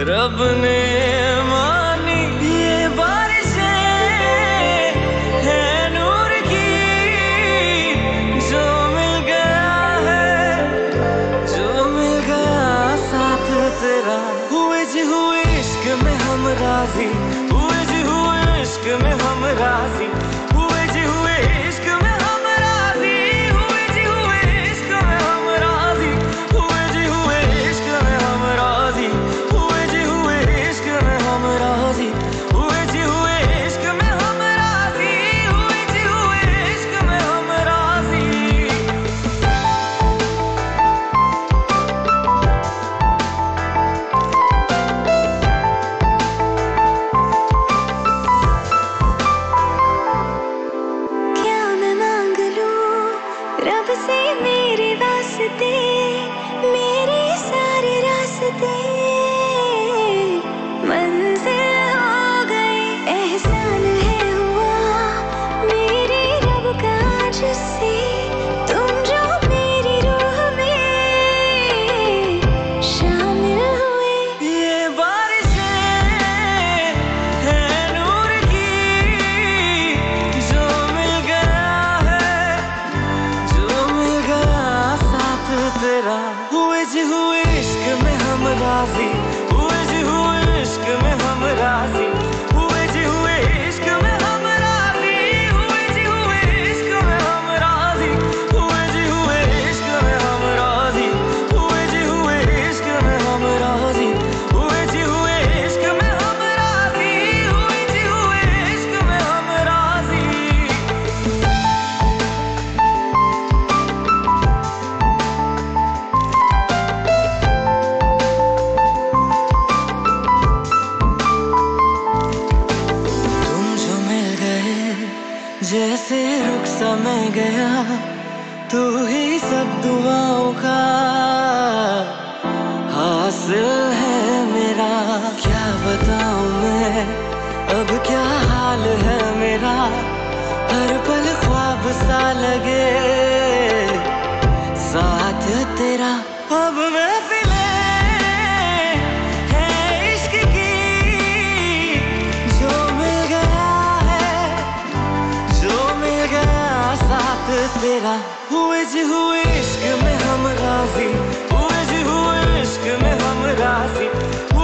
रब ने मानी ये बारिशें है नूर की, जो मिल गया है, जो मिल गया साथ तेरा। हुए जी हुए इश्क में हम राजी, हुए जी हुए इश्क में हम राजी, हुए जी हुए इश्क में हम राजी, हुए जी हुए इश्क में हम राजी, हुए जी हुए इश्क में हम राजी, हुए जी हुए इश्क में हम राजी, हुए जी हुए इश्क में हम राजी, हुए जी हुए इश्क में हम राजी। रब से मेरे वास्ते, मेरे सारे रास्ते मंजिल हो गए। एहसान है हुआ मेरे रब का जिससे, तुम जो मेरी रूह में शामिल हुए। ये बारिशें है नूर की, जो मिल गया है, जो मिल गया साथ तेरा। हुए जी हुए इश्क में हम राजी, हुए जी हुए इश्क में हम राजी, हुए जी हुए इश्क में हम राजी, हुए जी हुए इश्क में हम राजी, हुए जी हुए इश्क में हम राजी, हुए जी हुए इश्क में हम राजी, हुए जी हुए इश्क में हम राजी, हुए जी हुए इश्क में हम राजी। तुम जो मिल गए जैसे रुख समय गया, तू ही सब दुआओं का हासिल है मेरा। क्या बताऊं मैं अब क्या हाल है मेरा, हर पल ख्वाब सा लगे साथ तेरा। अब महफिलें है इश्क की, जो मिल गया है, जो मिल गया साथ तेरा। हुए जी हुए इश्क में हम राजी, हुए जी हुए इश्क में हम राजी,